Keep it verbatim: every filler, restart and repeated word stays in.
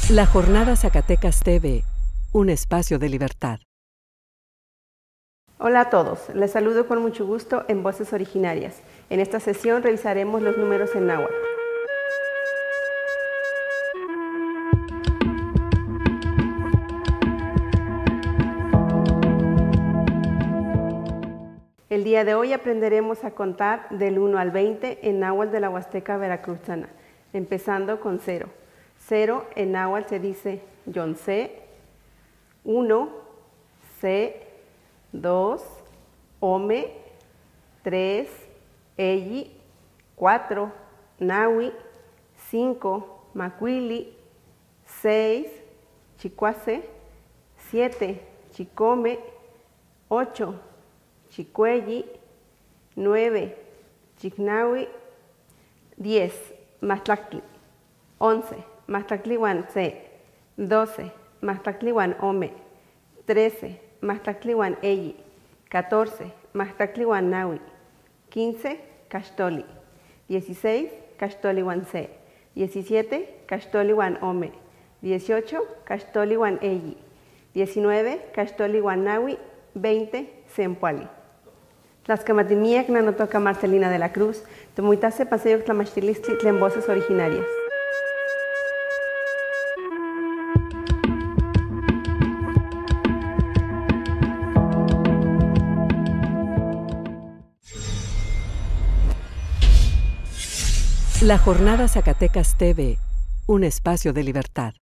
La Jornada Zacatecas T V, un espacio de libertad. Hola a todos, les saludo con mucho gusto en Voces Originarias. En esta sesión revisaremos los números en náhuatl. El día de hoy aprenderemos a contar del uno al veinte en náhuatl de la Huasteca Veracruzana, empezando con cero. Cero en náhuatl se dice yonce, uno, se, dos, ome, tres, eyi, cuatro, nahui, cinco, macuili, seis, chicuase, siete, chicome, ocho, chicueyi, nueve, chicnahui, diez, mastlactli, once, mastlactliwan se, doce, mastlactliwan ome, trece, mastlactliwan eyi, catorce, mastlactliwan nahui, quince, caxtoli, dieciséis, caxtoliwan se, diecisiete, caxtoliwan ome, dieciocho, caxtoliwan eyi, diecinueve, caxtoliwan nahui, veinte, sempuali. Tlaxcamatimiac nanotoca Marcelina de la Cruz, temuitase paseo tlamachtilistli tlen Voces Originarias. La Jornada Zacatecas T V, un espacio de libertad.